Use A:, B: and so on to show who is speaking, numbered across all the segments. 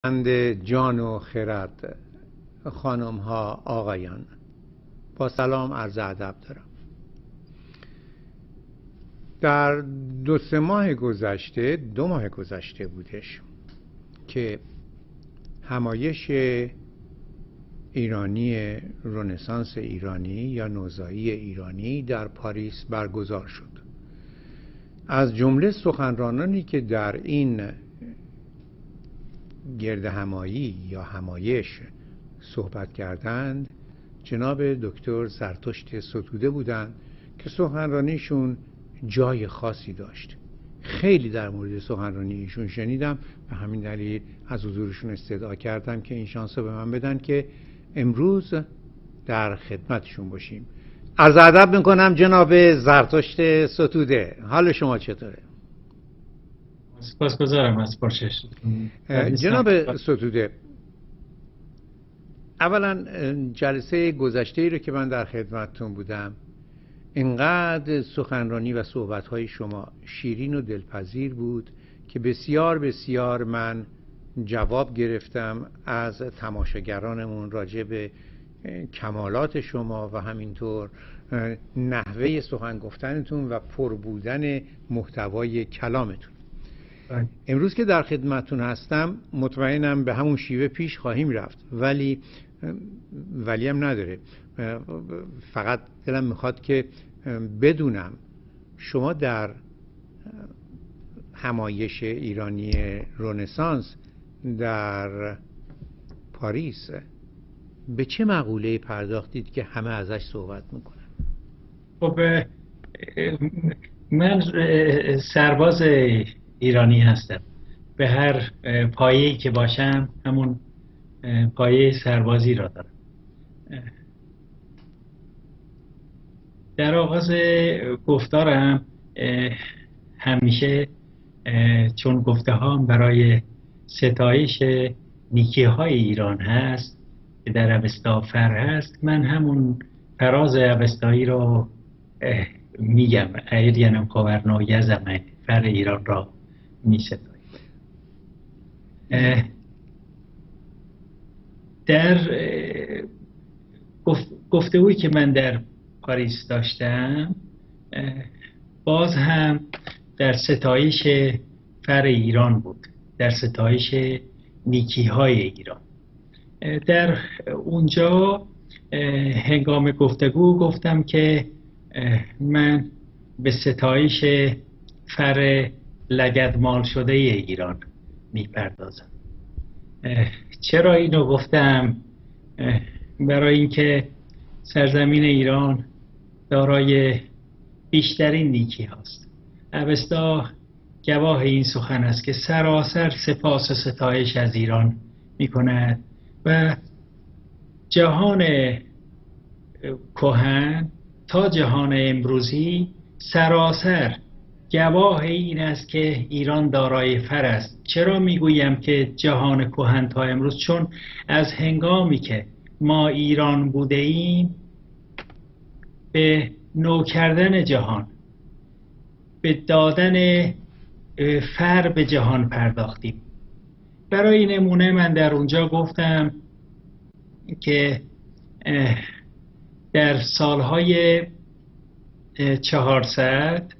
A: جان و خرد، خانم ها، آقایان، با سلام عرض ادب دارم. در دو ماه گذشته بودش که همایش ایرانی رنسانس ایرانی یا نوزایی ایرانی در پاریس برگزار شد. از جمله سخنرانانی که در این گرد همایی یا همایش صحبت کردند جناب دکتر زرتشت ستوده بودند که سخنرانیشون جای خاصی داشت. خیلی در مورد سخنرانی ایشون شنیدم و همین دلیل از حضورشون استدعا کردم که این شانس رو به من بدن که امروز در خدمتشون باشیم. عرض ادب میکنم جناب زرتشت ستوده، حال شما چطوره؟
B: سپاسگزارم از پرسش.
A: جناب ستوده، اولا جلسه گذشته ای رو که من در خدمتتون بودم اینقدر سخنرانی و صحبت‌های شما شیرین و دلپذیر بود که بسیار بسیار من جواب گرفتم از تماشاگرانمون راجع به کمالات شما و همینطور نحوه سخن گفتنتون و پر بودن محتوای کلامتون. امروز که در خدمتتون هستم مطمئنم به همون شیوه پیش خواهیم رفت، ولی هم نداره. فقط دلم میخواد که بدونم شما در همایش ایرانی رنسانس در پاریس به چه مقوله پرداختید که همه ازش صحبت میکنن؟
B: خب من سرباز ایرانی هستم. به هر پایه‌ای که باشم همون پایه سربازی را دارم. در آغاز گفتارم همیشه چون گفته هام برای ستایش نیکی های ایران هست که در اوستا فر هست، من همون فراز اوستایی رو میگم. ایرینم کاورنا یزم فر ایران را می ستاییم. در گفتگویی که من در پاریس داشتم باز هم در ستایش فر ایران بود، در ستایش نیکی های ایران. در اونجا هنگام گفتگو گفتم که من به ستایش فر لگدمال شده ایران میپردازم. چرا اینو گفتم؟ برای اینکه سرزمین ایران دارای بیشترین نیکی هاست. اوستا گواه این سخن است که سراسر سپاس و ستایش از ایران میکند و جهان کهن تا جهان امروزی سراسر گواه این است که ایران دارای فر است. چرا میگویم که جهان کهن تا امروز؟ چون از هنگامی که ما ایران بوده ایم به نو کردن جهان، به دادن فر به جهان پرداختیم. برای نمونه من در اونجا گفتم که در سالهای 400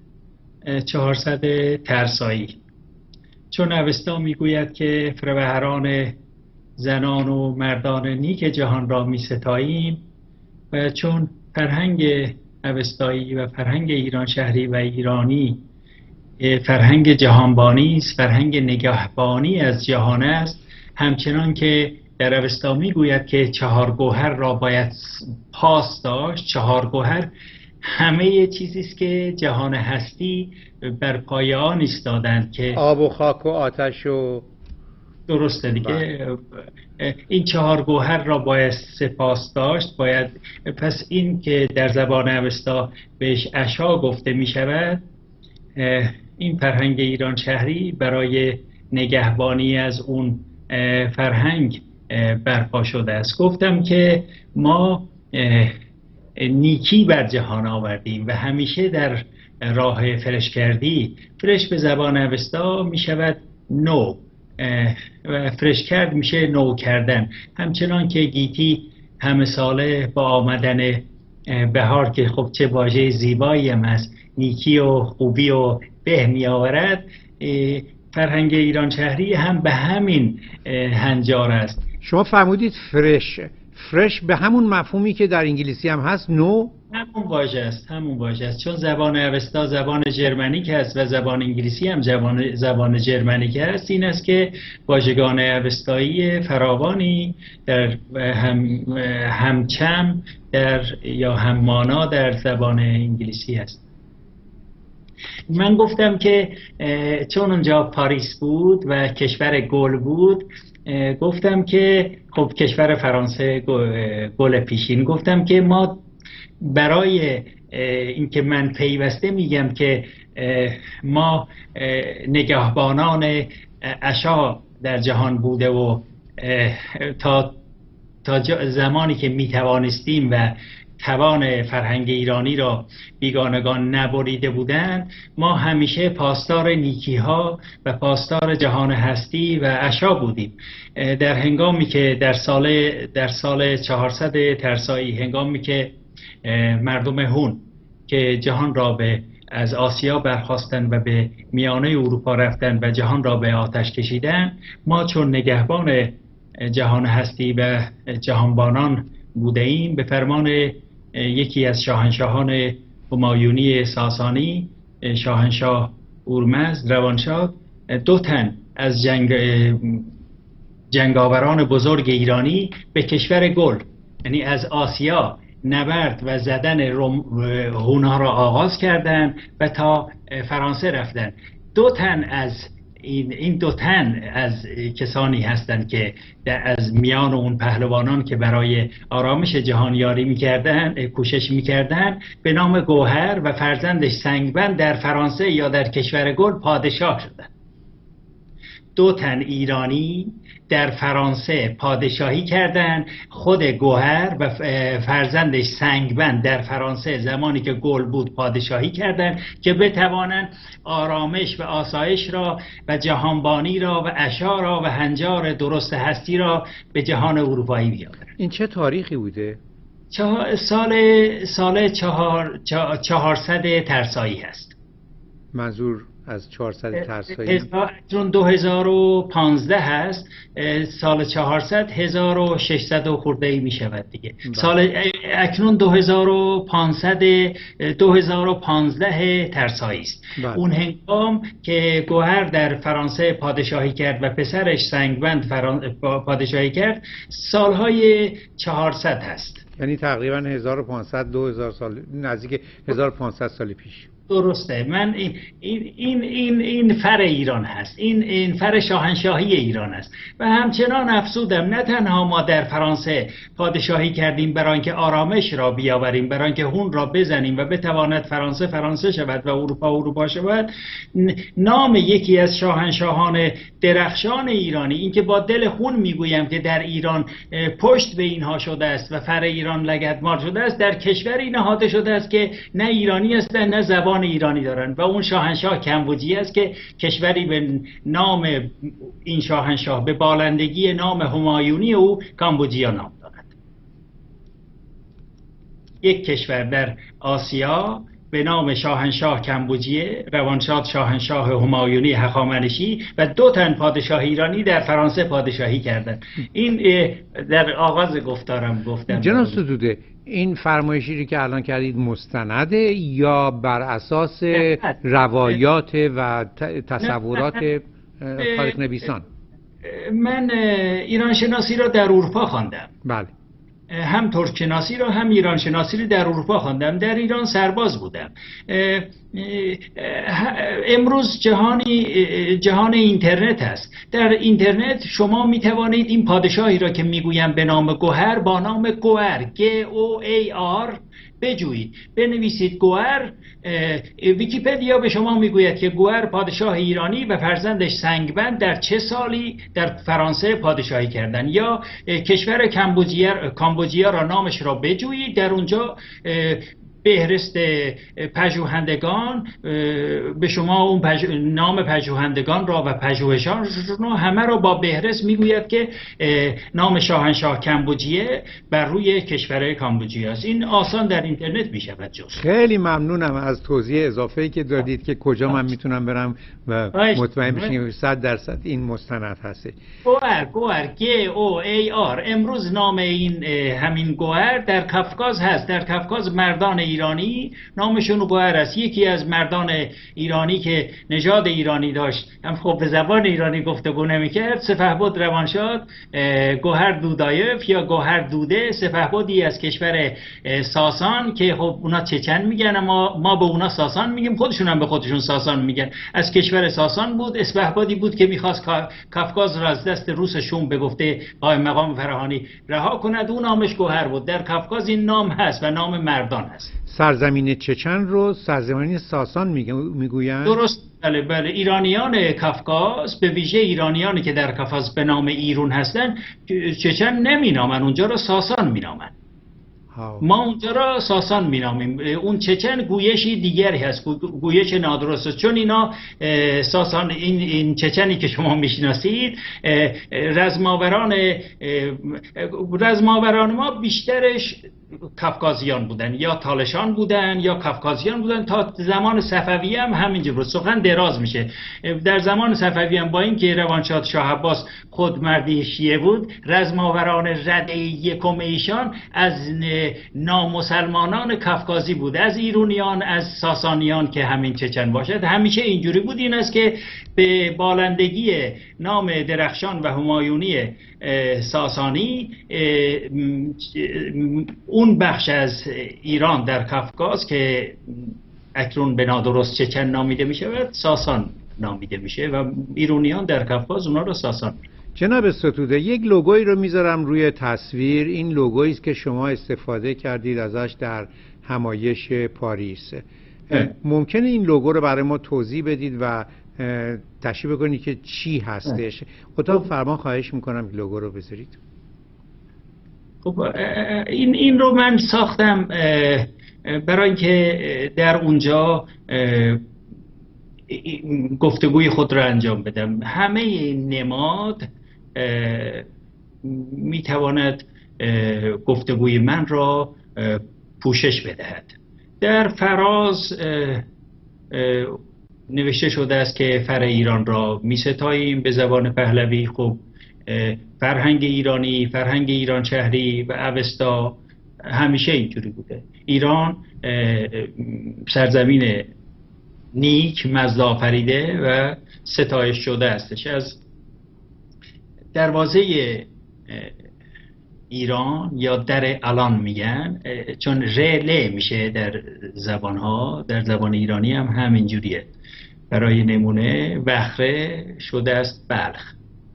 B: ترسایی، چون اوستا میگوید که فروهران زنان و مردان نیک جهان را می ستاییم و چون فرهنگ اوستایی و فرهنگ ایران شهری و ایرانی فرهنگ جهانبانی است، فرهنگ نگهبانی از جهان است، همچنان که در اوستا میگوید که 4 گوهر را باید پاس داشت. 4 گوهر همه چیزی است که جهان هستی بر پای آن ایستادند، که
A: آب و خاک و آتش و
B: درسته دیگه. این 4 گوهر را باید سپاس داشت. باید پس این که در زبان اوستا بهش عشا گفته می شود، این فرهنگ ایران شهری برای نگهبانی از اون فرهنگ برپا شده است. گفتم که ما نیکی بر جهان آوردیم و همیشه در راه فرش کردی. فرش به زبان اوستا می شود نو، فرش کرد میشه نو کردن. همچنان که گیتی همه ساله با آمدن بهار که خب چه واژه زیبایی هم هست، نیکی و خوبی و به می آورد، فرهنگ ایران شهری هم به همین هنجار است.
A: شما فرمودید فرش به همون مفهومی که در انگلیسی هم هست، نو؟
B: همون واژه است چون زبان اوستا زبان ژرمنیک است و زبان انگلیسی هم زبان ژرمنیک است. این است که واژگان اوستایی فراوانی در همچم یا هممانا در زبان انگلیسی است. من گفتم که چون اونجا پاریس بود و کشور گل بود، گفتم که خب کشور فرانسه گل پیشین، گفتم که ما برای اینکه من پیوسته میگم که ما نگهبانان عشا در جهان بوده و تا زمانی که میتوانستیم و توان فرهنگ ایرانی را بیگانگان نبریده بودند، ما همیشه پاسدار نیکی ها و پاسدار جهان هستی و عشا بودیم. در هنگامی که در سال 400 ترسایی، هنگامی که مردم هون که جهان را از آسیا برخواستن و به میانه اروپا رفتن و جهان را به آتش کشیدن، ما چون نگهبان جهان هستی و جهانبانان بوده ایم، به فرمان یکی از شاهنشاهان همایونی ساسانی، شاهنشاه اورمزد روانشاد، 2 تن از جنگاوران بزرگ ایرانی به کشور گل، یعنی از آسیا، نبرد و زدن هونها را آغاز کردند و تا فرانسه رفتند. 2 تن از این 2 تن از کسانی هستند که از میان اون پهلوانان که برای آرامش جهان یاری می‌کردند، کوشش می‌کردند، به نام گوهر و فرزندش سنگبند در فرانسه یا در کشور گل پادشاه شدند. 2 تن ایرانی در فرانسه پادشاهی کردند. خود گوهر و فرزندش سنگبند در فرانسه زمانی که گل بود پادشاهی کردند که بتوانند آرامش و آسایش را و جهانبانی را و عشا را و هنجار درست هستی را به جهان اروپایی بیاورند.
A: این چه تاریخی بوده؟
B: سال 400 ترسایی هست.
A: منظور از 400 ترسایی
B: چون 2015 هست، سال 400 1600 خورده ای می شود دیگه. اکنون 2015 ترسایی است. اون هنگام که گوهر در فرانسه پادشاهی کرد و پسرش سنگبند پادشاهی کرد، سالهای 400 هست،
A: یعنی تقریبا 1500 2000 سال، نزدیک 1500 سال پیش.
B: درسته. من این فر ایران هست، این فر شاهنشاهی ایران است. و همچنان افزودم، نه تنها ما در فرانسه پادشاهی کردیم برای اینکه آرامش را بیاوریم، برای اینکه هون را بزنیم و بتواند فرانسه شود و اروپا شود. نام یکی از شاهنشاهان درخشان ایرانی، این که با دل خون میگویم که در ایران پشت به اینها شده است و فر ایران لگدمال شده است، در کشوری نهاده شده است که نه ایرانی هستند نه زبان ایرانی دارند، و اون شاهنشاه کمبوجی است که کشوری به نام این شاهنشاه، به بالندگی نام همایونی او کامبوجیا نام دارد. یک کشور در آسیا به نام شاهنشاه کمبوجیه، روانشاد شاهنشاه همایونی هخامنشی و 2 تن پادشاه ایرانی در فرانسه پادشاهی کردند. این در آغاز گفتارم گفتم.
A: جناب ستوده، این فرمایشی که الان کردید مستنده یا بر اساس روایات و تصورات تاریخ نویسان؟
B: من ایران شناسی را در اروپا خواندم.
A: بله.
B: هم ترک شناسی رو هم ایران شناسی رو در اروپا خواندم. در ایران سرباز بودم. امروز جهان اینترنت است. در اینترنت شما می توانید این پادشاهی را که میگویم به نام گوهر، با نام گوهر GOAR بجویید، بنویسید گوهر. ویکی‌پدیا به شما میگوید که گوهر پادشاه ایرانی و فرزندش سنگبند در چه سالی در فرانسه پادشاهی کردن. یا کشور کامبوجیا را، نامش را بجویید، در اونجا بهرست پژوهندگان، به شما اون نام پژوهندگان را و پژوهشان همه را با بهرست میگوید که نام شاهنشاه کامبوجیه بر روی کشور کامبوجیه است. این آسان در اینترنت میشود جست.
A: خیلی ممنونم از توضیح اضافه‌ای که دادید که کجا من میتونم برم و مطمئن بشیم 100% این مستند هستی.
B: گوهر GOAR امروز نام این همین گوهر در کافکاز هست. در کافکاز مردان ایرانی نامشون گوهر است. یکی از مردان ایرانی که نژاد ایرانی داشت، هم خب به زبان ایرانی گفتگو نمی‌کرد، سپهبد روانشاد گوهر دودایف یا گوهر دوده، سپهبدی از کشور ساسان که خب اونا چچن میگن، ما به اونا ساسان میگیم، خودشون هم به خودشون ساسان میگن. از کشور ساسان بود، سپهبدی بود که میخواست کافکاز را از دست روس شوم به گفته آقای مقام فراهانی رها کند. اون نامش گوهر بود. در کافکاز این نام هست و نام مردان هست.
A: سرزمین چچن رو سرزمین ساسان میگویند؟
B: درست، بله. ایرانیان کافکاز، به ویژه ایرانیانی که در کافکاز به نام ایرون هستن، چچن نمینامن، اونجا رو ساسان مینامن. ما اونجا را ساسان مینامیم. اون چچن گویشی دیگری هست، گویش نادرست است. چون اینا ساسان، این چچنی که شما میشناسید، رزماوران ما بیشترش کافکازیان بودن، یا تالشان بودن یا کافکازیان بودن. تا زمان صفوی هم همینجور بود. سخن دراز میشه. در زمان صفوی هم با اینکه روانشاد شاه عباس خود مردی شیعه بود، رزماوران رده یکم ایشان از نامسلمانان کافکازی بود، از ایرونیان، از ساسانیان که همین چچن باشد. همیشه اینجوری بود. این است که به بالندگی نام درخشان و همایونی ساسانی اون بخش از ایران در کافکاز که اکنون به نادرست چچن نامیده می شود، ساسان نامیده میشه و ایرونیان در کافکاز اونا رو ساسان.
A: جناب ستوده، یک لوگویی رو میذارم روی تصویر. این لوگویی است که شما استفاده کردید ازش در همایش پاریس. ممکنه این لوگو رو برای ما توضیح بدید و تشریح بکنید که چی هستش؟ اتاق فرمان خواهش میکنم که لوگو رو بذارید.
B: خب این رو من ساختم برای اینکه در اونجا گفتگوی خود را انجام بدم. همه این نماد میتواند گفتگوی من را پوشش بدهد. در فراز نوشته شده است که فر ایران را می ستاییم به زبان پهلوی. خب فرهنگ ایرانی، فرهنگ ایران شهری و اوستا همیشه اینجوری بوده. ایران سرزمین نیک، مزد آفریده و ستایش شده استش. از دروازه ایران یا در الان میگن، چون ر میشه در زبانها، در زبان ایرانی هم همینجوریه. برای نمونه وخره شده است بلخ.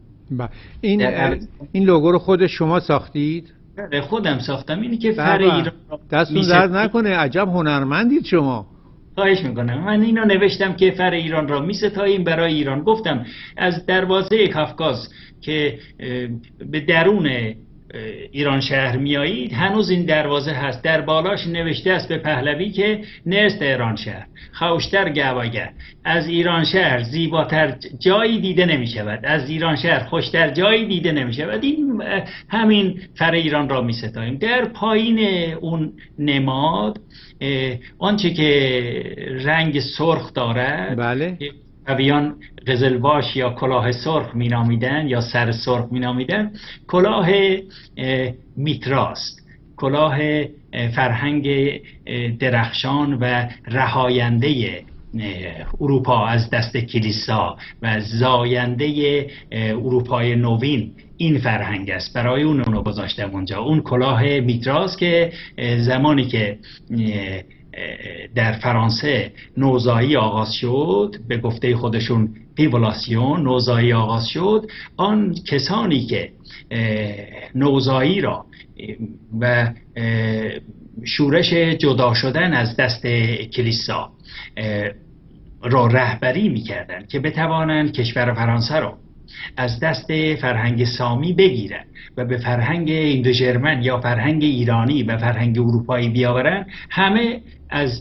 A: این لوگو رو خود شما ساختید؟
B: خودم ساختم. اینی که فر ایران
A: دستون درد نکنه، عجب هنرمندید شما.
B: خواهش میکنم. من اینو نوشتم که فر ایران را میستاییم برای ایران. گفتم از دروازه کافکاز که به درون ایران شهر میایید، هنوز این دروازه هست. در بالاش نوشته است به پهلوی که نست ایران شهر خوشتر گواگه، از ایران شهر زیباتر جایی دیده نمی شود، از ایران شهر خوشتر جایی دیده نمی شود. این همین فر ایران را می ستاییم. در پایین اون نماد آنچه که رنگ سرخ دارد،
A: بله،
B: صفویان قزلباش یا کلاه سرخ می نامیدن یا سر سرخ می نامیدن، کلاه میتراست، کلاه فرهنگ درخشان و رهاینده اروپا از دست کلیسا و زاینده اروپای نوین. این فرهنگ است، برای اونو گذاشتم اونجا. اون کلاه میتراست که زمانی که در فرانسه نوزایی آغاز شد، به گفته خودشون پیولاسیون، نوزایی آغاز شد، آن کسانی که نوزایی را و شورش جدا شدن از دست کلیسا را رهبری می‌کردند که بتوانند کشور فرانسه را از دست فرهنگ سامی بگیرن و به فرهنگ ایندوژرمن یا فرهنگ ایرانی و فرهنگ اروپایی بیاورن، همه از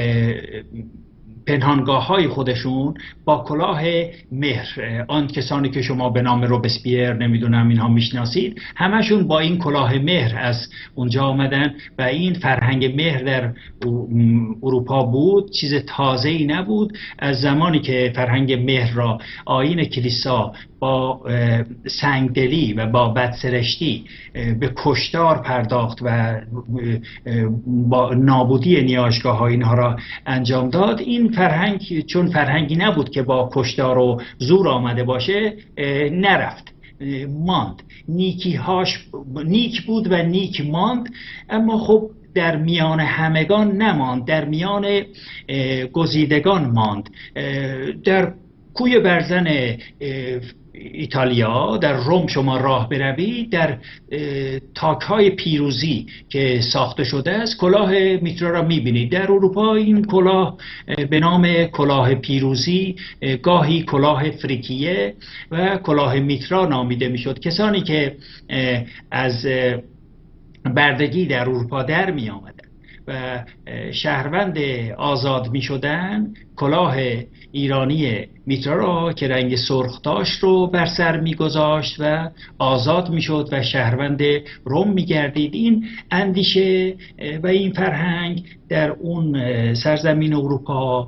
B: پنهانگاه های خودشون با کلاه مهر، آن کسانی که شما به نام روبسپیر نمیدونم اینها میشناسید، همشون با این کلاه مهر از اونجا آمدن و این فرهنگ مهر در اروپا بود، چیز تازه‌ای نبود. از زمانی که فرهنگ مهر را آیین کلیسا با سنگدلی و با بدسرشتی به کشتار پرداخت و با نابودی نیایشگاه ها اینها را انجام داد، این فرهنگ چون فرهنگی نبود که با کشتار و زور آمده باشه نرفت، ماند. نیکیهاش نیک بود و نیک ماند، اما خب در میان همگان نماند، در میان گزیدگان ماند. در کوی برزن ایتالیا، در روم شما راه بروید، در تاک‌های پیروزی که ساخته شده است کلاه میترا را میبینید. در اروپا این کلاه به نام کلاه پیروزی، گاهی کلاه فریکیه و کلاه میترا نامیده میشد. کسانی که از بردگی در اروپا در می آمدن و شهروند آزاد می شدن، کلاه ایرانی میترا را که رنگ سرخ داشت رو بر سر می گذاشت و آزاد می شد و شهروند روم می گردید. این اندیشه و این فرهنگ در اون سرزمین اروپا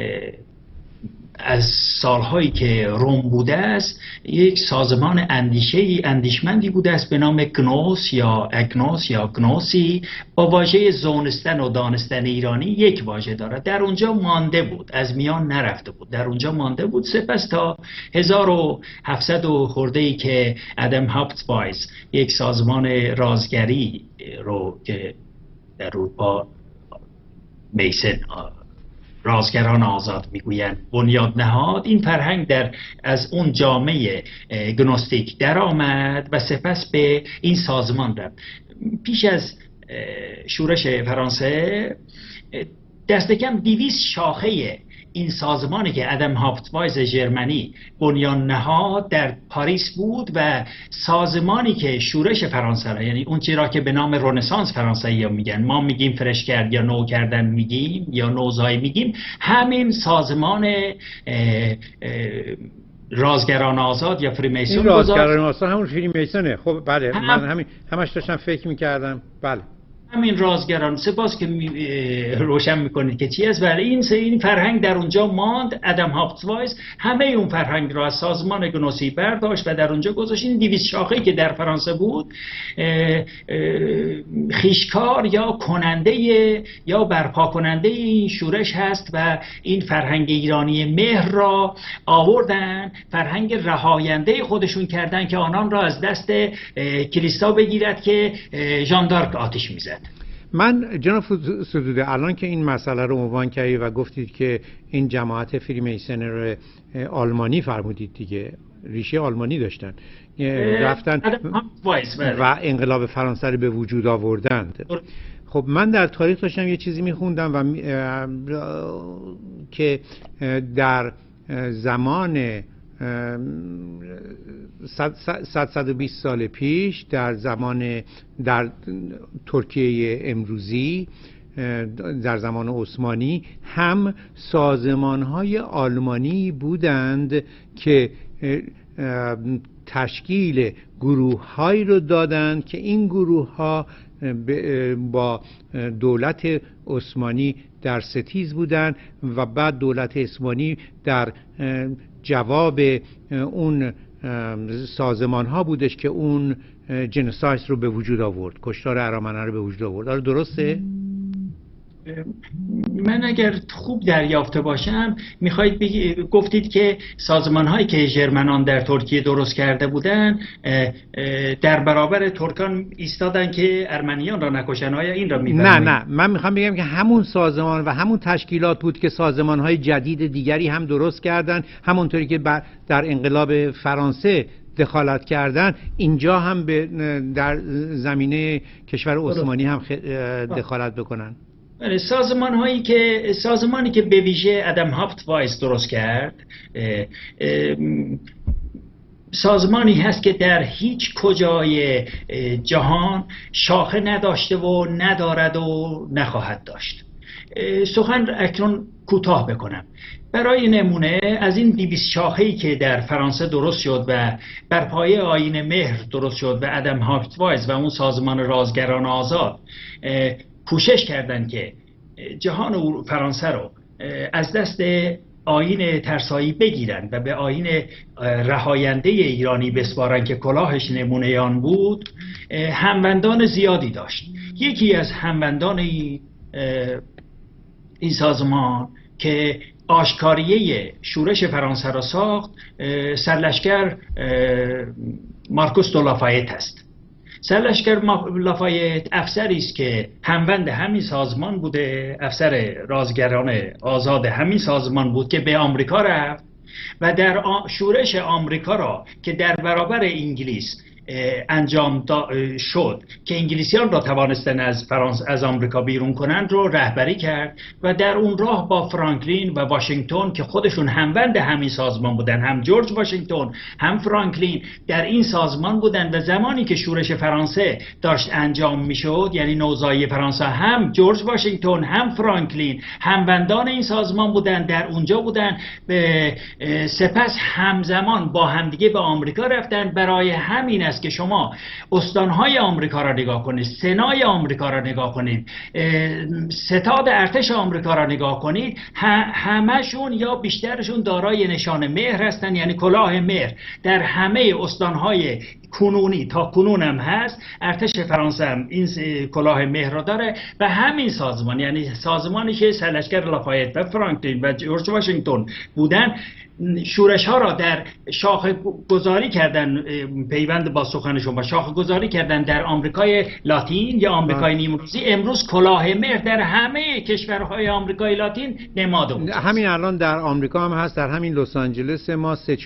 B: از سالهایی که روم بوده است یک سازمان اندیشمندی بوده است به نام گنوس یا اگنوس یا گنوسی، با واژه زونستن و دانستن ایرانی یک واژه دارد. در اونجا مانده بود، از میان نرفته بود، در اونجا مانده بود. سپس تا 1700 خورده‌ای که ادم هاپتوایز یک سازمان رازگری رو که در اروپا میسن رازگران آزاد میگویند بنیاد نهاد، این فرهنگ از اون جامعه گنوستیک در آمد و سپس به این سازمان رفت. پیش از شورش فرانسه دست کم 200 شاخه این سازمانی که ادم هاپتوایز ژرمنی بنیان نهاد در پاریس بود و سازمانی که شورش فرانسه را، یعنی اون چیزی را که به نام رنسانس فرانسوی میگن، ما میگیم فرش کرد یا نو کردن میگیم یا نوزایی میگیم، همین سازمان رازگران آزاد یا فریمیسون.
A: این رازگران آزاد همون فریمیسونه. خب بله، من همش داشتم فکر میکردم. بله،
B: همین رازگران. سپاس که روشن میکنید که چی است. ولی این فرهنگ در اونجا ماند. ادم هاپتوایز همه اون فرهنگ را از سازمان گنوسی برداشت و در اونجا گذاشت. این 200 شاخه‌ای که در فرانسه بود خیشکار یا کننده یا برپا کننده این شورش هست و این فرهنگ ایرانی مهر را آوردن، فرهنگ رهاینده خودشون کردن که آنان را از دست کلیسا بگیرد که ژان دارک آتش میزد.
A: من جناب ستوده الان که این مسئله رو عنوان کردید و گفتید که این جماعت فریمیسن رو آلمانی فرمودید دیگه، ریشه آلمانی داشتن، رفتن و انقلاب فرانسه رو به وجود آوردند. خب من در تاریخ داشتم یه چیزی میخوندم و که در زمان 120 سال پیش در ترکیه امروزی در زمان عثمانی هم سازمان‌های آلمانی بودند که تشکیل گروه‌هایی رو دادند که این گروه‌ها با دولت عثمانی در ستیز بودند و بعد دولت عثمانی در جواب اون سازمان ها بودش که اون جنوساید رو به وجود آورد، کشتار ارامنه رو به وجود آورد. آره درسته؟
B: من اگر خوب دریافته باشم میخواید گفتید که سازمان هایی که ژرمنان در ترکیه درست کرده بودن در برابر ترکان ایستادن که ارمنیان را نکشن. آیا این را میفرمایید؟
A: نه من میخوام بگم که همون سازمان و همون تشکیلات بود که سازمان های جدید دیگری هم درست کردن، همونطوری که در انقلاب فرانسه دخالت کردن، اینجا هم در زمینه کشور عثمانی هم دخالت بکنن.
B: سازمانی که به ویژه ادم هاپتوایز درست کرد سازمانی هست که در هیچ کجای جهان شاخه نداشته و ندارد و نخواهد داشت. سخن اکنون کوتاه بکنم. برای نمونه از این 200 شاخه‌ای که در فرانسه درست شد و بر پایه آیین مهر درست شد و ادم هاپتوایز و اون سازمان رازگران آزاد کوشش کردند که جهان فرانسه رو از دست آیین ترسایی بگیرن و به آیین رهاینده ایرانی بسپارن که کلاهش نمونه آن بود، هموندان زیادی داشت. یکی از هموندان این سازمان که آشکاریه شورش فرانسه را ساخت، سرلشکر مارکوس دو لافایت است. سرلشکر لافایت افسری است که هموند همین سازمان بوده، افسر رازگران آزاد همین سازمان بود که به آمریکا رفت و در شورش آمریکا را که در برابر انگلیس انجام شد که انگلیسیان را توانستن از آمریکا بیرون کنند رو رهبری کرد و در اون راه با فرانکلین و واشنگتن که خودشون هموند همین سازمان بودن، هم جورج واشنگتن هم فرانکلین در این سازمان بودن و زمانی که شورش فرانسه داشت انجام میشد، یعنی نوزایی فرانسه، هم جورج واشنگتن هم فرانکلین هموندان این سازمان بودن، در اونجا بودن. سپس همزمان با همدیگه به آمریکا رفتن. برای همین است که شما استانهای آمریکا را نگاه کنید، سنای آمریکا را نگاه کنید، ستاد ارتش آمریکا را نگاه کنید، همشون یا بیشترشون دارای نشان مهر هستند، یعنی کلاه مهر در همه استانهای کنونی تا کنون هم هست. ارتش فرانسه هم این کلاه مهر را داره و همین سازمان، یعنی سازمانی که سرلشکر لافایت و فرانکلین و جورج واشنگتن بودن، شورش ها را در شاخه گذاری کردن، پیوند با سخن شما، شاخه گذاری کردن در آمریکای لاتین یا آمریکای نیمروزی. امروز کلاه مهر در همه کشورهای آمریکای لاتین نماد بود.
A: همین الان در آمریکا هم هست، در همین لس آنجلس ما 3-4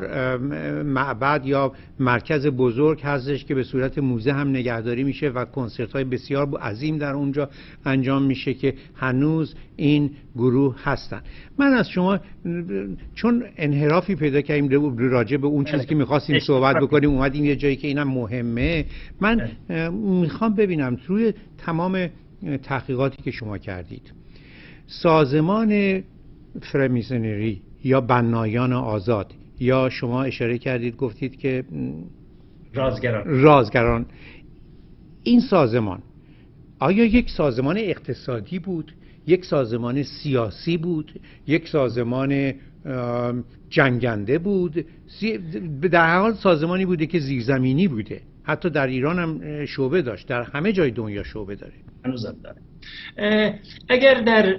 A: معبد یا مرکز بزرگ هستش که به صورت موزه هم نگهداری میشه و کنسرت های بسیار عظیم در اونجا انجام میشه که هنوز این گروه هستن. من از شما، چون انحرافی پیدا کردیم راجع به اون چیزی که میخواستیم صحبت بکنیم، اومدیم یه جایی که اینم مهمه، من میخوام ببینم توی تمام تحقیقاتی که شما کردید، سازمان فرمیسنری یا بنایان آزاد، یا شما اشاره کردید گفتید که رازگران، این سازمان آیا یک سازمان اقتصادی بود، یک سازمان سیاسی بود، یک سازمان جنگنده بود؟ در هر حال سازمانی بوده که زیرزمینی بوده، حتی در ایران هم شعبه داشت، در همه جای دنیا شعبه داره،
B: هنوزم داره. اگر در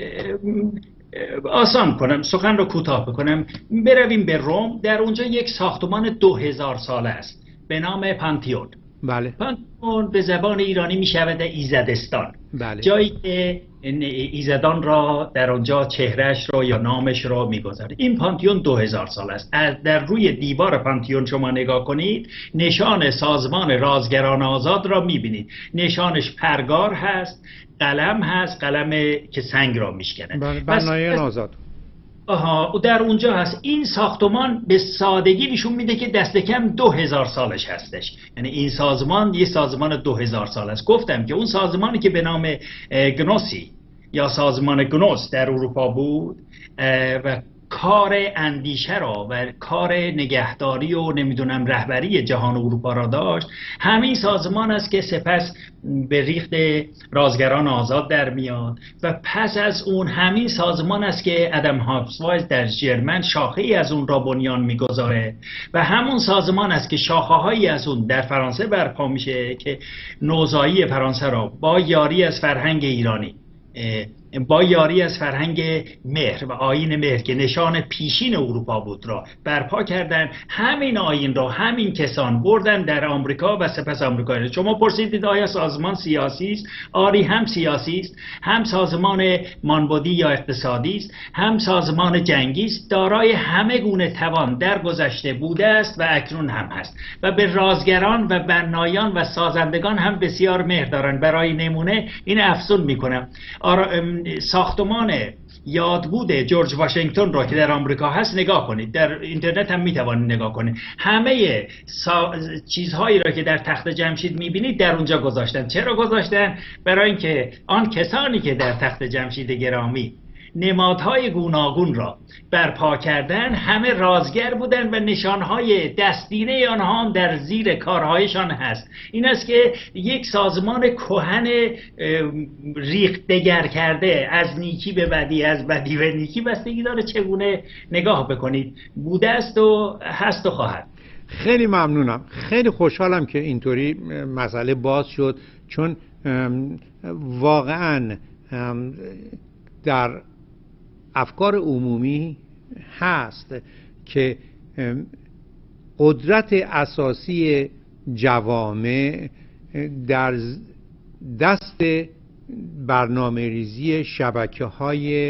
B: آسان کنم، سخن رو کوتاه بکنم، برویم به روم. در اونجا یک ساختمان 2000 ساله است به نام پانتیون.
A: بله.
B: پانتیون به زبان ایرانی می شود ایزدستان.
A: بله.
B: جایی که ایزدان را در آنجا چهرهش را یا نامش را می‌گذارد. این پانتیون 2000 سال است. در روی دیوار پانتیون شما نگاه کنید، نشان سازمان رازگران آزاد را می‌بینید. نشانش پرگار هست، قلم هست، قلم که سنگ را میشکنه.
A: بنایان آزاد.
B: و در اونجا هست. این ساختمان به سادگی نشون میده که دست کم 2000 سالش هستش. یعنی این سازمان یه سازمان 2000 سال است. گفتم که اون سازمانی که به نام گنوسی یا سازمان گنوس در اروپا بود و کار اندیشه را و کار نگهداری و نمیدونم رهبری جهان اروپا را داشت، همین سازمان است که سپس به ریخت رازگران آزاد در میاد و پس از اون همین سازمان است که ادم هاپتوایز در ژرمن شاخه ای از اون را بنیان میگذاره و همون سازمان است که شاخه هایی از اون در فرانسه برپا میشه که نوزایی فرانسه را با یاری از فرهنگ ایرانی، با یاری از فرهنگ مهر و آیین مهر که نشان پیشین اروپا بود را برپا کردن. همین آیین را همین کسان بردن در آمریکا و سپس آمریکا. شما پرسیدید آیا سازمان سیاسی است؟ آری، هم سیاسی است، هم سازمان مانبودی یا اقتصادی است، هم سازمان جنگی است. دارای همه گونه توان در گذشته بوده است و اکنون هم هست و به رازگران و بنایان و سازندگان هم بسیار مهر دارند. برای نمونه این افزون میکنم، ساختمان یادبود جورج واشنگتن رو که در آمریکا هست نگاه کنید، در اینترنت هم میتوانید نگاه کنید، همه چیزهایی را که در تخت جمشید میبینید در اونجا گذاشتن. چرا گذاشتن؟ برای اینکه آن کسانی که در تخت جمشید گرامی نمادهای گوناگون را برپا کردن همه رازگر بودن و نشانهای دستینه آنها هم در زیر کارهایشان هست. این است که یک سازمان کهن ریخت دگر کرده، از نیکی به بدی، از بدی به نیکی، بستگی داره چگونه نگاه بکنید، بوده است و هست و خواهد.
A: خیلی ممنونم، خیلی خوشحالم که اینطوری مسئله باز شد، چون واقعا در افکار عمومی هست که قدرت اساسی جوامع در دست برنامه ریزی شبکه‌های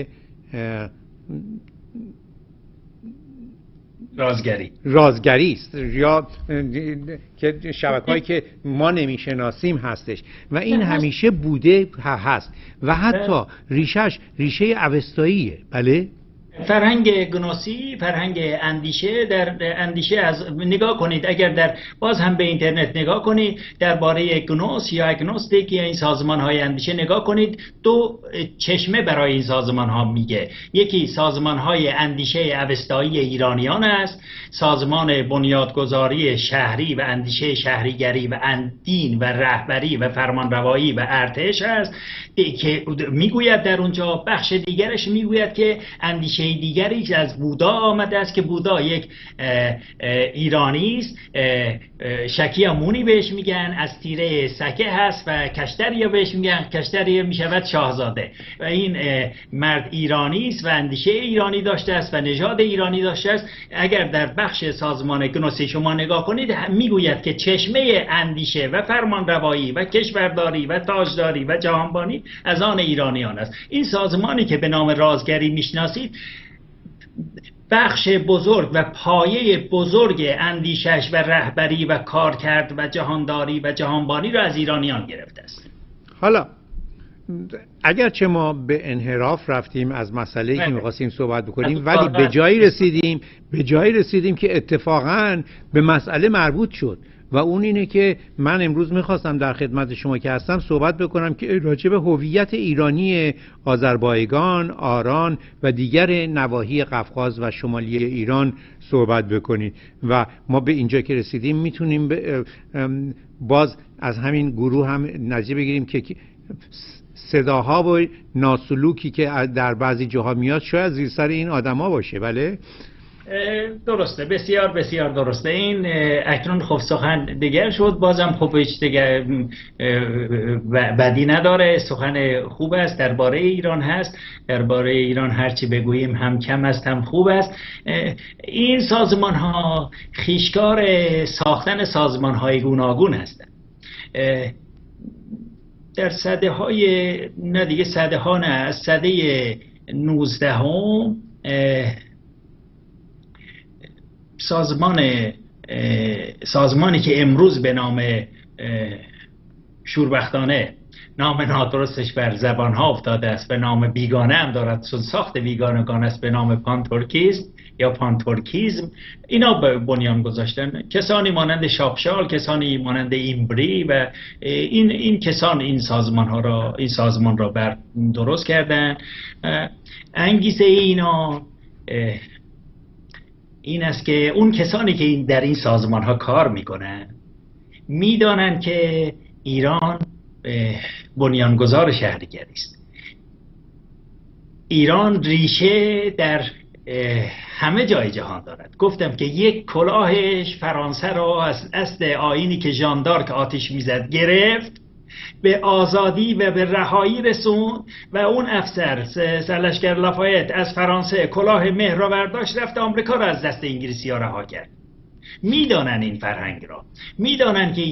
A: رازگری است، یا که شبکه‌هایی که ما نمیشناسیم هستش و این همیشه بوده هست و حتی ریشش ریشه اوستاییه. بله،
B: فرهنگ گنوسی، فرهنگ اندیشه، در اندیشه از نگاه کنید، اگر در باز هم به اینترنت نگاه کنید درباره گنوس یا اگنوستیک یا این سازمان های اندیشه نگاه کنید، دو چشمه برای این سازمان ها میگه. یکی سازمان های اندیشه اوستایی ایرانیان است، سازمان بنیادگذاری شهری و اندیشه شهریگری و دین و رهبری و فرمانروایی و ارتش است که میگوید در اونجا. بخش دیگرش میگوید که اندیشه دیگری که از بودا آمده است که بودا یک ایرانی است، شکیامونی بهش میگن، از تیره سکه هست و کشتری بهش میگن، کشتری میشود شاهزاده و این مرد ایرانی است و اندیشه ایرانی داشته است و نژاد ایرانی داشته است. اگر در بخش سازمان گنوسی شما نگاه کنید میگوید که چشمه اندیشه و فرمانروایی و کشورداری و تاجداری و جهانبانی از آن ایرانیان است. این سازمانی که به نام رازگری میشناسید بخش بزرگ و پایه بزرگ اندیشش و رهبری و کارکرد و جهانداری و جهانبانی را از ایرانیان گرفته است.
A: حالا اگرچه ما به انحراف رفتیم از مسئله‌ای که می‌خواستیم صحبت بکنیم، ولی به جایی رسیدیم که اتفاقاً به مسئله مربوط شد و اون اینه که من امروز میخواستم در خدمت شما که هستم صحبت بکنم که راجع به هویت ایرانی آذربایجان، آران و دیگر نواحی قفقاز و شمالی ایران صحبت بکنید و ما به اینجا که رسیدیم میتونیم باز از همین گروه هم نتیجه بگیریم که صداها و ناسلوکی که در بعضی جاها میاد شاید زیر سر این آدما باشه. بله
B: درسته، بسیار بسیار درسته. این اکنون خب سخن دیگر شد، بازم خب هیچ دیگر بدی نداره، سخن خوب است درباره ایران هست، درباره ایران هرچی بگوییم هم کم است هم خوب است. این سازمان ها خیشکار ساختن سازمان های گوناگون هستند. در سده های نه دیگه سده ها نه، از سده 19 سازمانی که امروز به نام شوربختانه نام نادرستش بر زبان ها افتاده است، به نام بیگانه هم دارد، ساخت بیگانگان است، به نام پانتورکیزم یا پانتورکیزم، اینا به بنیان گذاشتن. کسانی مانند شاپشال، کسانی مانند ایمبری و این کسان این سازمان را بر درست کردن. انگیزه اینا این است که اون کسانی که در این سازمان ها کار میکنن میدانن که ایران بنیانگذار شهریگری است. ایران ریشه در همه جای جهان دارد. گفتم که یک کلاهش فرانسه را از اصل آیینی که ژان دارک آتش میزد گرفت، به آزادی و به رهایی رسون و اون افسر سرلشکر لافایت از فرانسه کلاه مهر را برداشت رفت آمریکا را از دست انگلیسی ها رها کرد. میدانن این فرهنگ را، میدانن که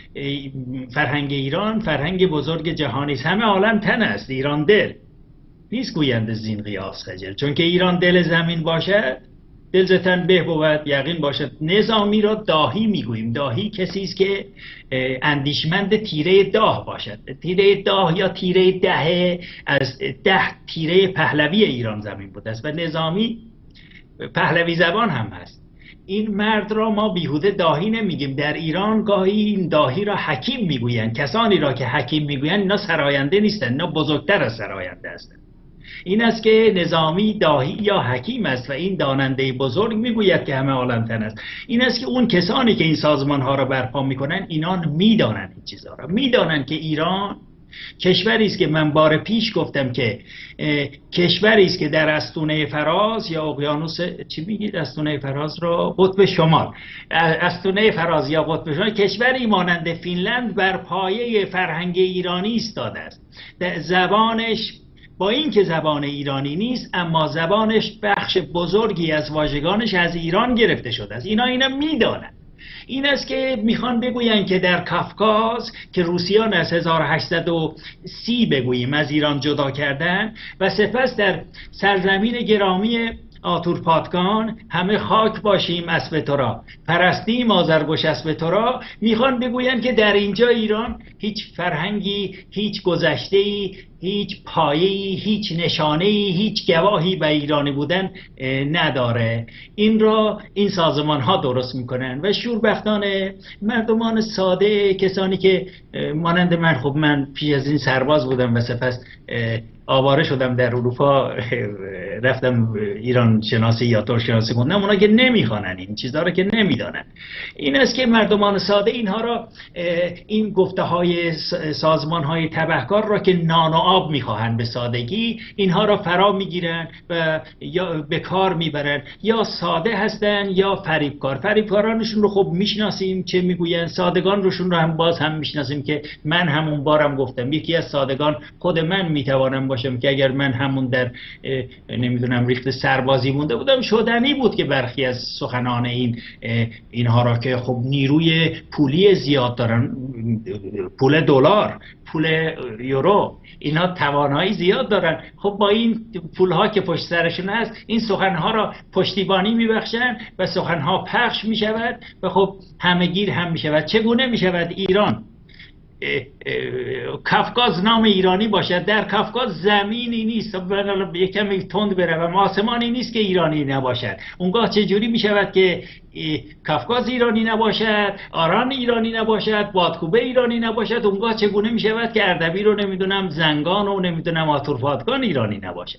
B: ایران فرهنگ بزرگ جهانی است. همه عالم تن است، ایران دل نیست گویند زین قیاس خجل. چون که ایران دل زمین باشد دلزتن به بود یقین باشد. نظامی را داهی میگوییم. داهی کسی است که اندیشمند تیره داه باشد. تیره داه یا تیره دهه از 10 تیره پهلوی ایران زمین بوده است و نظامی پهلوی زبان هم هست. این مرد را ما بیهوده داهی نمیگیم. در ایران گاهی این داهی را حکیم میگویند. کسانی را که حکیم میگویند اینا سراینده نیستند، اینا بزرگتر از سراینده هستند. این است که نظامی داهی یا حکیم است و این داننده بزرگ میگوید که همه عالم تن است. این است که اون کسانی که این سازمان ها را برپا میکنن اینان میدانند این چیزها را، میدانند که ایران کشوری است که من بار پیش گفتم که کشوری است که در استونه فراز یا اقیانوس چی میگید استونه فراز را قطب شمال، استونه فراز یا قطب شمال، کشوری مانند فینلند بر پایه فرهنگ ایرانی ایستاده است. زبانش با اینکه زبان ایرانی نیست اما زبانش بخش بزرگی از واژگانش از ایران گرفته شده است. اینا میدانند. این است که میخوان بگوین که در کافکاز که روسیان از 1830 بگوییم از ایران جدا کردن و سپس در سرزمین گرامی آتورپاتگان همه خاک باشیم اسب تو را، پرستیم آذرگوش اسب تو را، میخوان بگوین که در اینجا ایران هیچ فرهنگی، هیچ گذشته‌ای، هیچ پایه‌ای، هیچ نشانه‌ای، هیچ گواهی به ایرانی بودن نداره. این را این سازمان ها درست میکنن و شوربختانه مردمان ساده، کسانی که مانند من، خب من پیش از این سرباز بودم و سپس آواره شدم در اروپا، رفتم ایران شناسی یا ترک شناسی خوندم، اونا که نمیخوانن این چیزها رو، که نمیدانن. این است که مردمان ساده اینها را، این گفته های سازمان های تبهکار را که نان و آب میخواهند به سادگی، اینها را فرا میگیرن و یا به کار میبرن، یا ساده هستن یا فریبکار. فریبکارانشون رو خب میشناسیم چه میگوین، سادگان روشون رو هم باز هم میشناسیم که من همون بارم گفتم یکی از سادگان خود من میتوانم باشم که اگر من همون در نمیدونم ریخت سربازی مونده بودم شدنی بود که برخی از سخنان اینها را که خب نیروی پولی زیاد دارن، پول دلار، پول یورو، اینا توانایی زیاد دارن، خب با این پولها که پشت سرشون هست این سخنها را پشتیبانی میبخشن و سخنها پخش میشود و خب همگیر هم میشود. چگونه میشود ایران کافکاز نام ایرانی باشد؟ در کافکاز زمینی نیست، یکم تند بروم، آسمانی نیست که ایرانی نباشد. اونگاه چجوری می شود که کافکاز ایرانی نباشد، آران ایرانی نباشد، بادکوبه ایرانی نباشد؟ اونگاه چگونه می شود که اردبیل رو نمیدونم زنگان و نمیدونم آتورپاتگان ایرانی نباشد؟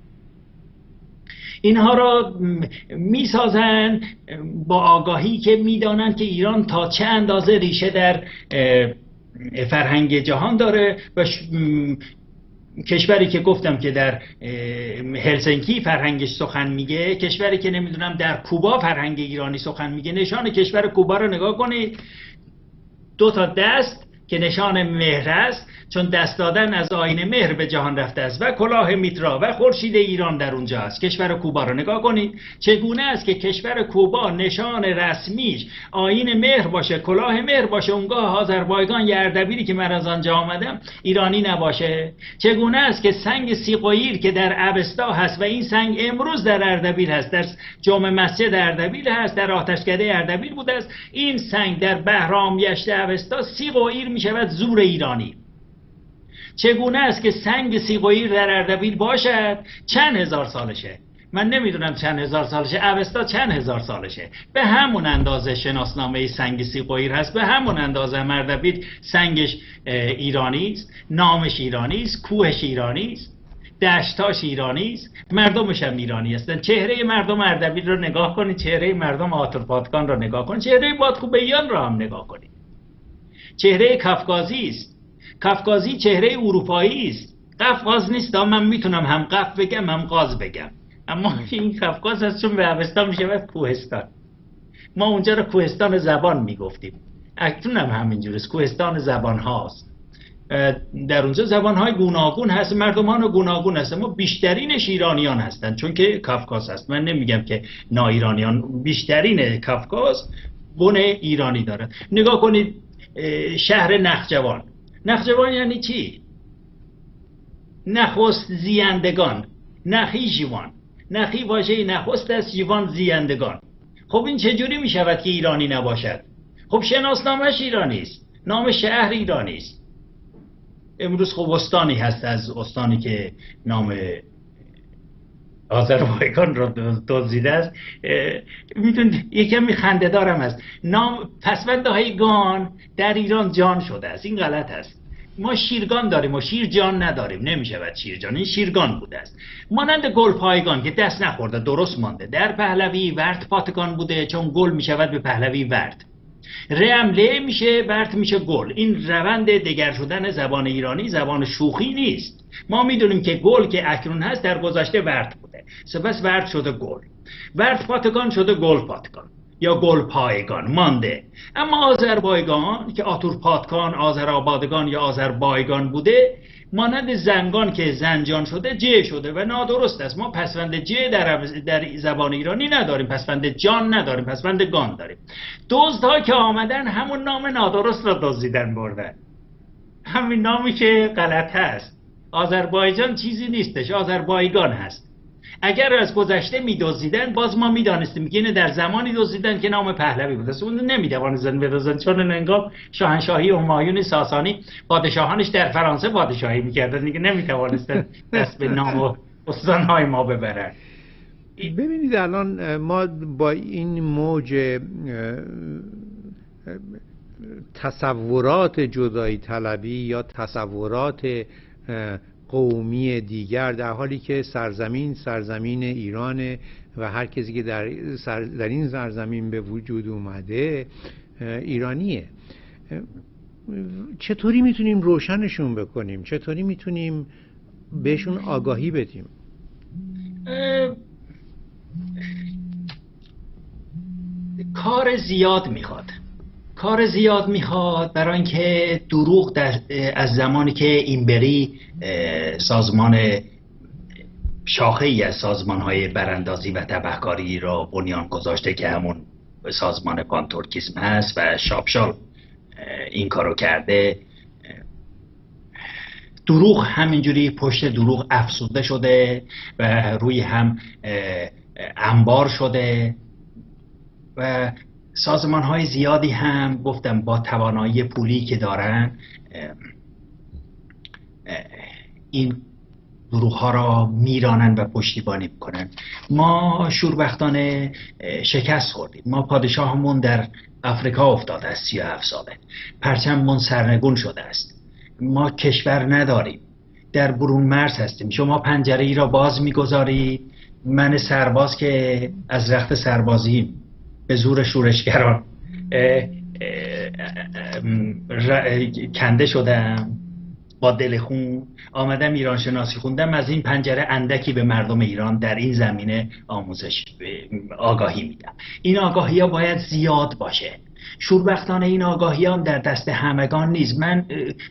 B: اینها را میسازن با آگاهی که میدانن که ایران تا چه اندازه ریشه در فرهنگ جهان داره و کشوری که گفتم که در هلسینکی فرهنگش سخن میگه، کشوری که نمیدونم در کوبا فرهنگ ایرانی سخن میگه. نشان کشور کوبا رو نگاه کنید، 2 تا دست که نشان مهر است، چون دست دادن از آیین مهر به جهان رفته است و کلاه میترا و خورشید ایران در اونجا است. کشور کوبا رو نگاه کنید چگونه است که کشور کوبا نشان رسمیش آیین مهر باشه، کلاه مهر باشه، اونگاه آذربایجان یا اردبیلی که من از آنجا آمدم ایرانی نباشه. چگونه است که سنگ سیقویر که در اوستا هست و این سنگ امروز در اردبیل هست، در جامع مسجد اردبیل هست، در آتشکده اردبیل بوده است، این سنگ در بهرام یشت اوستا سیقویر می شود زور ایرانی. چگونه است که سنگ سیقویر در اردبیل باشد؟ چند هزار سالشه، من نمیدونم چند هزار سالشه، اوستا چند هزار سالشه. به همون اندازه شناسنامه سنگ سیقویر هست، به همون اندازه اردبیل سنگش ایرانی است، نامش ایرانی است، کوهش ایرانی است، دشتاش ایرانی است، مردمش هم ایرانی هستند. چهره مردم اردبیل رو نگاه کنید، چهره مردم آتورپاتگان رو نگاه کنید، چهره بادکوبهیان رو هم نگاه کنید. چهره کافکازی است. کافکازی چهره اروپایی است. قفقاز نیست، من میتونم هم قف بگم هم قاز بگم، اما این کافکاز هست چون به اوستا میشود کوهستان. ما اونجا رو کوهستان زبان میگفتیم، اکنون هم همینجوریست، کوهستان زبان هاست. در اونجا زبان های گوناگون هست، مردمان گوناگون هست، اما بیشترینش ایرانیان هستند چون که کافکاز هست. من نمیگم که نا ایرانیان، بیشترین کافکاز بن ایرانی دارد. نگاه کنید شهر نخجوان. نخجوان یعنی چی؟ نخست زیندگان، نخیجوان.
C: نخی واژه نخست است، جوان زیندگان. خب این چجوری می شود که ایرانی نباشد؟ خب شناسنامه‌اش ایرانی است، نام شهر ایرانی است. امروز خب استانی هست از استانی که نام آذربایجان را دزدیده است. میتونید یکم خنده دارم است. نام پسوندهای گان در ایران جان شده است. این غلط است. ما شیرگان داریم و شیرجان نداریم. نمیشود شیرجان، این شیرگان بوده است. مانند گل پایگان که دست نخورده درست مانده. در پهلوی ورد پاتگان بوده، چون گل میشود به پهلوی ورد، رم له میشه، ورد میشه گل. این روند دگر شدن زبان ایرانی زبان شوخی نیست. ما میدونیم که گل که اکنون هست در گذشته ورد بوده، سپس ورد شده گل، ورد پاتگان شده گل پاتگان یا گل پایگان مانده. اما آذربایجان که آتور پاتگان، آذرآبادگان یا آذربایجان بوده، مانند زنگان که زنجان شده ج شده و نادرست است. ما پسوند ج در زبان ایرانی نداریم، پسوند جان نداریم، پسوند گان داریم. دزدها که آمدن همون نام نادرست را دزدیدن بردن، همین نامی که غلط هست. آذربایجان چیزی نیستش، آذربایجان هست. اگر از گذشته می‌دزدیدن باز ما می‌دانستیم که اینو در زمانی دزدیدن که نام پهلوی بوده. اون نمی‌دوانستن بدزدن، چون هنگام شاهنشاهی همایون ساسانی پادشاهانش در فرانسه پادشاهی می‌کردن دیگه، نمی‌توانستن دست به نام و استان‌های ما ببرن.
A: ببینید الان ما با این موج تصورات جدایی طلبی یا تصورات قومی دیگر، در حالی که سرزمین ایرانه و هر کسی که در این سرزمین به وجود اومده ایرانیه، چطوری میتونیم روشنشون بکنیم؟ چطوری میتونیم بهشون آگاهی بدیم؟
C: کار زیاد میخواد برای اینکه دروغ از زمانی که اینبری سازمان شاخه‌ای از سازمان‌های براندازی و تبهکاری را بنیان گذاشته که همون سازمان پانتورکیسم هست و شاپشال این کارو کرده، دروغ همینجوری پشت دروغ افزوده شده و روی هم انبار شده و سازمان‌های زیادی هم گفتم با توانایی پولی که دارن این دروغ‌ها را میرانن و پشتیبانی میکنن. ما شوربختانه شکست خوردیم. ما پادشاهمون در افریقا افتاده است 37 ساله، پرچممون سرنگون شده است، ما کشور نداریم، در برون مرز هستیم. شما پنجره ای را باز میگذارید، من سرباز که از رخت سربازی به زور شورشگران کنده شدم، با دل خون آمدم ایران شناسی خوندم، از این پنجره اندکی به مردم ایران در این زمینه آگاهی میدم. این آگاهی ها باید زیاد باشه. شوربختانه این آگاهی هم در دست همگان نیست. من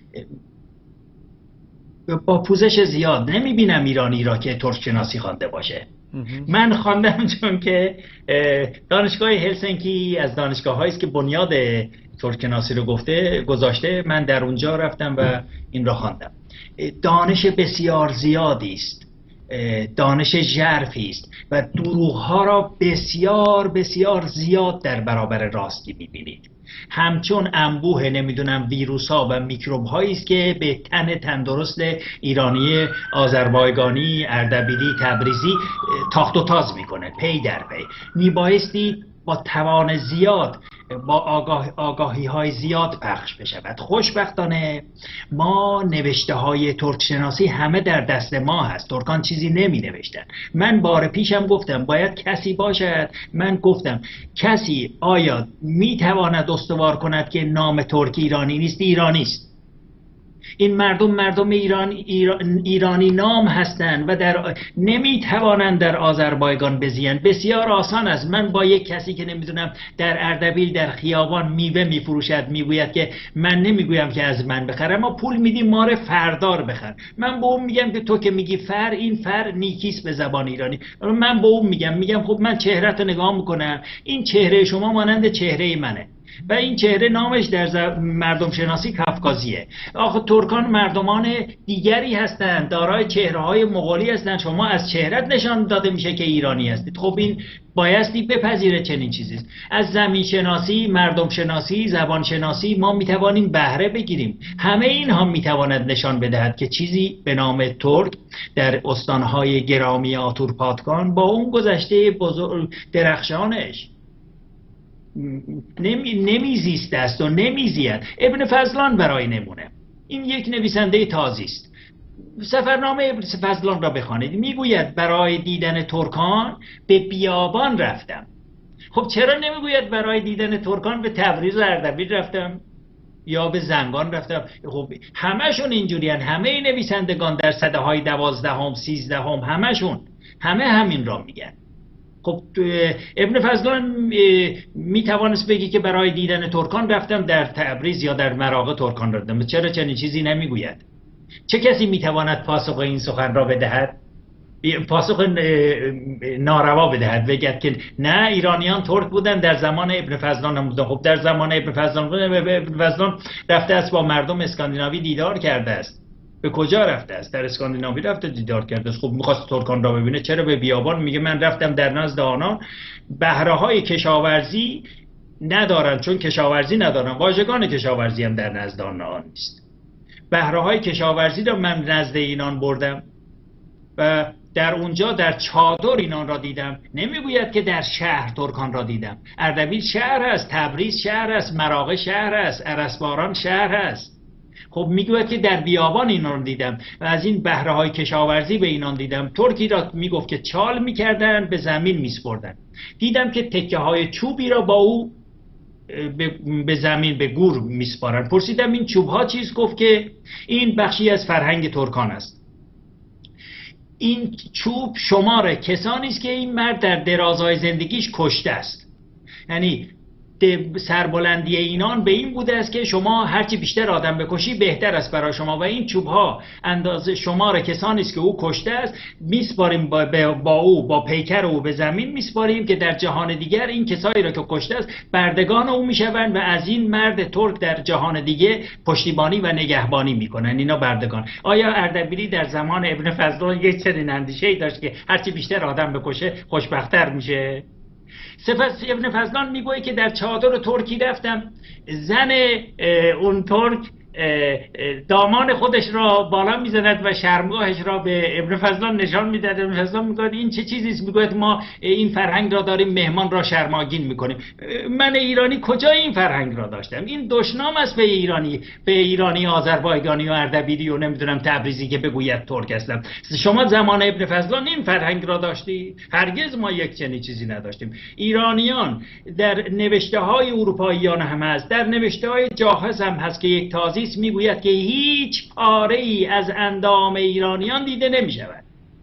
C: با پوزش زیاد نمیبینم ایرانی را که ترک شناسی خوانده باشه. من خواندم چون که دانشگاه هلسینکی از دانشگاه‌هایی است که بنیاد ترکشناسی رو گذاشته. من در اونجا رفتم و این را خواندم. دانش بسیار زیادی است، دانش ژرفی است و دروغ‌ها را بسیار بسیار زیاد در برابر راستی می‌بینید. همچون انبوه نمیدونم ویروس‌ها و میکروب‌هایی است که به تن تندرست ایرانی، آذربایجانی، اردبیلی، تبریزی تاخت و تاز میکنه پی در پی. میبایستی با توان زیاد، با آگاهی های زیاد پخش بشود. خوشبختانه ما نوشته های ترک شناسی همه در دست ما هست. ترکان چیزی نمی نوشتن. من بار پیشم گفتم باید کسی باشد، من گفتم کسی آیا می تواند استوار کند که نام ترک ایرانی نیست؟ ایرانی است. این مردم ایرانی نام هستند و نمیتوانند در آذربایجان بزیند. بسیار آسان است. من با یک کسی که نمیدونم در اردبیل در خیابان میوه میفروشد میگوید که من نمیگویم که از من بخر، اما پول میدیم مار فردار بخر. من به اون میگم که تو که میگی فر، این فر نیکیست به زبان ایرانی. من به اون میگم خب من چهره‌تو نگاه میکنم، این چهره شما مانند چهره منه. و این چهره نامش در مردم شناسی کافکازیه. آخه ترکان مردمان دیگری هستند، دارای چهره‌های مغولی هستند. شما از چهرت نشان داده میشه که ایرانی هستید. خب این بایستی بپذیره چنین چیزی است. از زمین شناسی، مردم شناسی، زبان شناسی ما میتوانیم بهره بگیریم. همه اینها میتواند نشان بدهد که چیزی به نام ترک در استانهای گرامی آتورپاتکان با اون گذشته بزرگ درخشانش نمیزیسته است و نمیزید. ابن فضلان برای نمونه، این یک نویسنده تازی است. سفرنامه ابن فضلان را بخوانید، میگوید برای دیدن ترکان به بیابان رفتم. خب چرا نمیگوید برای دیدن ترکان به تبریز و اردبیل رفتم یا به زنگان رفتم؟ خب همشون اینجوریان، همه نویسندگان در سده های 12 13 همشون همین را میگن. خب ابن فضلان میتوانست بگی که برای دیدن ترکان رفتم در تبریز یا در مراغه ترکان رفتم. چرا چنین چیزی نمیگوید؟ چه کسی میتواند پاسخ این سخن را بدهد؟ پاسخ ناروا بدهد، بگد که نه ایرانیان ترک بودن در زمان ابن فضلان هم بودن. خب در زمان ابن فضلان بودن، ابن فضلان رفته است با مردم اسکاندیناوی دیدار کرده است. به کجا رفته است؟ در اسکاندیناوی رفته دیدار کرده است. خب میخواست ترکان را ببینه، چرا به بیابان؟ میگه من رفتم در نزد آنان، بهره های کشاورزی ندارن، چون کشاورزی ندارن، واژگان کشاورزی هم در نزد آنان نیست. بهره های کشاورزی را من نزد اینان بردم و در اونجا در چادر اینان را دیدم. نمیگوید که در شهر ترکان را دیدم. اردبیل شهر است، تبریز شهر است، مراغه شهر است، ارسباران شهر است. خب میگوید که در بیابان اینان را دیدم و از این بهره های کشاورزی به اینان دیدم. ترکی را میگفت که چال میکردن، به زمین میسپردن. دیدم که تکه های چوبی را با او به زمین به گور میسپارن. پرسیدم این چوب ها چیز؟ گفت که این بخشی از فرهنگ ترکان است. این چوب شمار کسانی است که این مرد در درازهای زندگیش کشته است. یعنی سربلندی اینان به این بوده است که شما هرچی بیشتر آدم بکشی بهتر است برای شما و این چوب ها اندازه شمار کسانی است که او کشته است. میسپاریم با او، با پیکر او به زمین میسپاریم که در جهان دیگر این کسایی را که کشته است بردگان او میشوند و از این مرد ترک در جهان دیگه پشتیبانی و نگهبانی میکنن. اینا بردگان. آیا اردبیلی در زمان ابن فضلان یک چنین اندیشه‌ای داشت که هرچی بیشتر آدم بکشه خوشبخت‌تر میشه؟ سپس ابن فضلان میگوید که در چادر ترکی رفتم، زن اون ترک دامان خودش را بالا میزند و شرمگاهش را به ابن فضلان نشان میدهد. ابن فضلان میگوید این چه چیزی است؟ میگوید ما این فرهنگ را داریم، مهمان را شرماگین میکنیم. من ایرانی کجا این فرهنگ را داشتم؟ این دشنام است به ایرانی آذربایجانی و اردبیلی و نمیدونم تبریزی که بگوید ترک هستم. شما زمان ابن فضلان این فرهنگ را داشتی؟ هرگز ما یک چنین چیزی نداشتیم. ایرانیان در نوشته های اروپاییان هم هست، در نوشته های جاهز هم هست که یک تازی میگوید که هیچ پاره ای از اندام ایرانیان دیده نمی شود.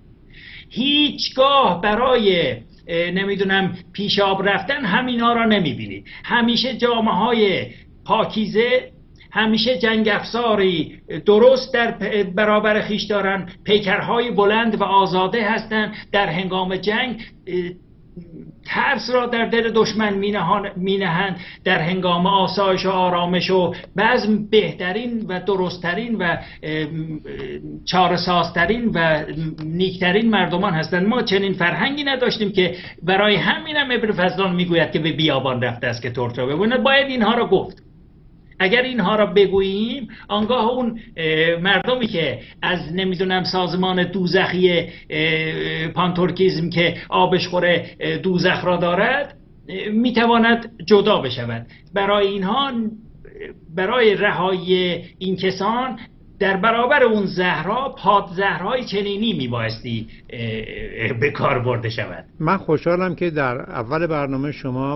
C: هیچگاه برای نمیدونم پیشاب رفتن همینا را نمی بینید. همیشه جامعه های پاکیزه، همیشه جنگ افزاری درست در برابر خیش دارن، پیکرهای بلند و آزاده هستند. در هنگام جنگ ترس را در دل دشمن مینهند. در هنگام آسایش و آرامش و بزم بهترین و درستترین و چاره‌سازترین و نیکترین مردمان هستند. ما چنین فرهنگی نداشتیم که برای همینم ابن فضلان میگوید که به بیابان رفته است که ترک را ببیند. باید اینها را گفت. اگر اینها را بگوییم آنگاه اون مردمی که از نمیدونم سازمان دوزخی پانتورکیزم که آبش خوره دوزخ را دارد میتواند جدا بشود. برای اینها، برای رهایی این کسان در برابر اون زهرا، پادزهرهای چنینی میبایستی به کار برده شود.
A: من خوشحالم که در اول برنامه شما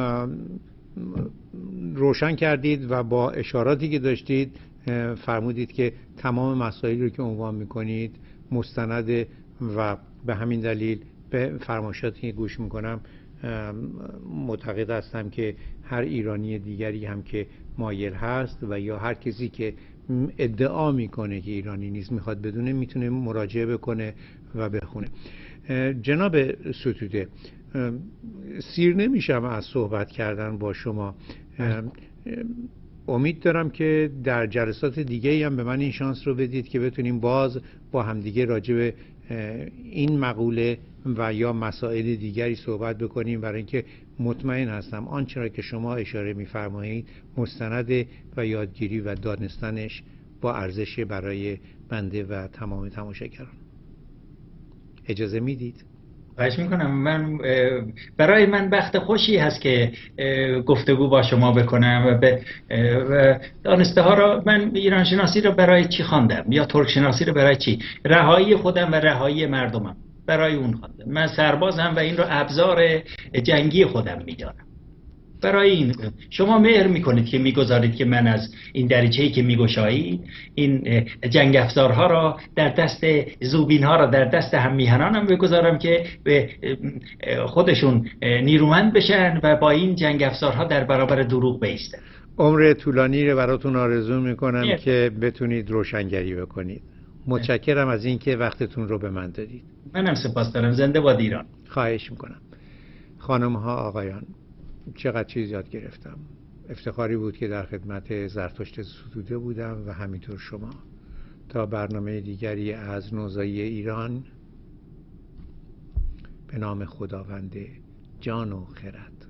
A: روشن کردید و با اشاراتی که داشتید فرمودید که تمام مسائلی رو که عنوان میکنید مستنده و به همین دلیل به فرمایشاتی که گوش میکنم معتقد هستم که هر ایرانی دیگری هم که مایل هست و یا هر کسی که ادعا میکنه که ایرانی نیست میخواد بدونه، میتونه مراجعه بکنه و بخونه. جناب ستوده، سیر نمیشم از صحبت کردن با شما. امید دارم که در جلسات دیگه هم به من این شانس رو بدید که بتونیم باز با همدیگه راجع به این مقوله و یا مسائل دیگری صحبت بکنیم، برای اینکه مطمئن هستم آنچه را که شما اشاره می‌فرمایید مستند و یادگیری و دانستنش با ارزش برای بنده و تمام تماشاگران. اجازه میدید؟
C: خواهش میکنم. برای من بخت خوشی هست که گفتگو با شما بکنم و دانسته ها را، من ایران شناسی را برای چی خواندم یا ترک شناسی را برای چی؟ رهایی خودم و رهایی مردمم، برای اون خواندم. من سربازم و این را ابزار جنگی خودم میدانم. برای این شما مهر میکنید که میگذارید که من از این دریچه‌ای که میگشایید این جنگ افزارها را در دست زوبینها را در دست هم میهنانم بگذارم که به خودشون نیرومند بشن و با این جنگ افزارها در برابر دروغ بایستن.
A: عمر طولانی رو براتون آرزو میکنم که بتونید روشنگری بکنید. متشکرم از اینکه وقتتون رو به من دادید.
C: منم سپاسگزارم. زنده باد ایران.
A: خواهش میکنم. خانم ها، آقایان، چقدر چیز یاد گرفتم. افتخاری بود که در خدمت زرتشت ستوده بودم و همینطور شما. تا برنامه دیگری از نوزایی ایران، به نام خداوند جان و خرد.